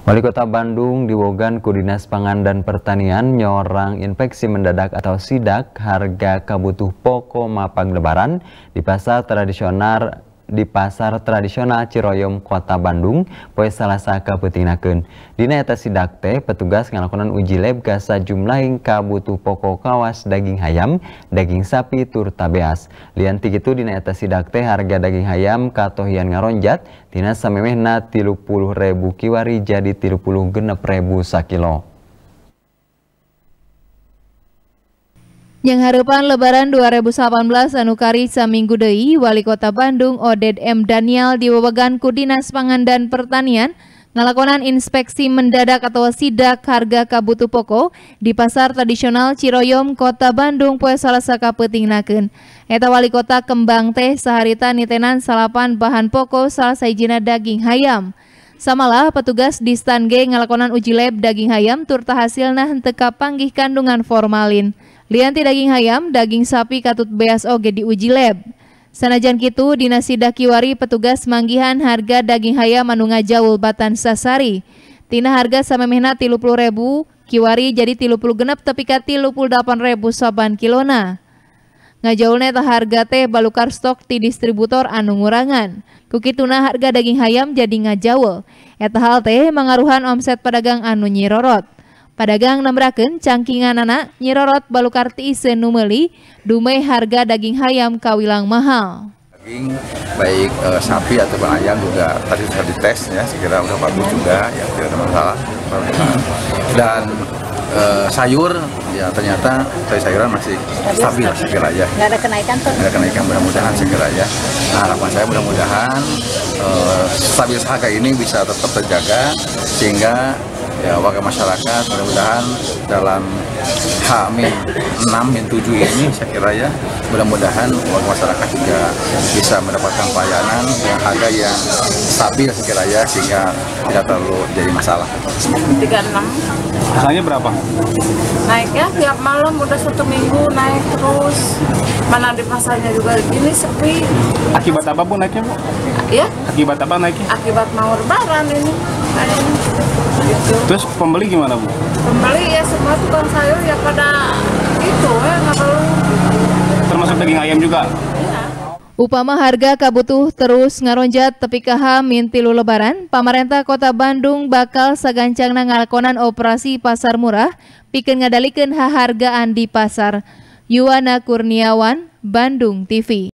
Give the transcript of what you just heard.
Wali Kota Bandung diwogan ku Dinas Pangan dan Pertanian nyorang infeksi mendadak atau sidak harga kabutuh pokok mapag lebaran di pasar tradisional Ciroyom Kota Bandung poe Salasa kapeutingnakeun. Dina eta sidak teh petugas ngalakonan uji lab ka sajumlahing kabutuh pokok kawas daging hayam, daging sapi tur tabeas. Lian ti kitu dina eta sidak teh harga daging hayam katohian ngaronjat tina samemehna 30.000 kiwari jadi 36.000 sakilo. Yang harapan Lebaran 2018 anu kari saminggu deui, Wali Kota Bandung Oded M. Daniel diwewegan ku Dinas Pangan dan Pertanian ngalakonan inspeksi mendadak atau sidak harga kabutuh pokok di pasar tradisional Ciroyom Kota Bandung poe Salasa kapeutingnakeun. Eta Wali Kota kembang teh saharita nitenan salapan bahan pokok salah sahijina daging hayam. Samalah petugas di stand G ngalakonan uji lab daging hayam tur hasilna henteu kapanggih kandungan formalin. Lianti daging hayam, daging sapi katut beas oge diuji lab. Sanajan kitu dina sidak kiwari petugas manggihan harga daging hayam anu ngajaul batan sasari. Tina harga samemehna 30.000 kiwari jadi 30 genep tepi ka 38.000 saban kilona. Ngajaulna eta harga teh balukar stok ti distributor anu ngurangan. Kukituna harga daging hayam jadi ngajaul. Eta hal teh mangaruhan omset pedagang anu nyirorot. Padagang nembrakeun cangkinganana nyirorot balukar ti iseun nu meuli dumeh harga daging hayam kawilang mahal. Daging baik sapi ataupun ayam juga tadi sudah dites ya, sekira udah bagus juga ya, tidak ada masalah. Dan sayur ya ternyata sayuran masih stabil sekira ya. Nggak ada kenaikan tuh? Nggak ada kenaikan, mudah-mudahan sekira ya. Nah, harapan saya mudah-mudahan stabilitas harga ini bisa tetap terjaga sehingga ya warga masyarakat mudah-mudahan dalam H-6-7 ini saya kira ya mudah-mudahan warga masyarakat juga bisa mendapatkan pelayanan dengan harga yang stabil saya kira ya sehingga tidak terlalu jadi masalah. 36. Harganya berapa? Naik ya tiap malam udah 1 minggu naik terus. Mana di pasarnya juga ini sepi. Akibat apa Bu naiknya Bu? Ya? Akibat apa naiknya? Akibat mau lebaran ini. Gitu. Terus pembeli gimana Bu? Pembeli ya semua tukang sayur ya pada itu ya nggak perlu. Termasuk daging ayam juga? Ya. Upama harga kabutuh terus ngaronjat tepi ka H-3 lebaran, pamarentah Kota Bandung bakal sagancangna ngalakonan operasi pasar murah pikeun ngadalikeun hahargaan di pasar. Yuwana Kurniawan, Bandung TV.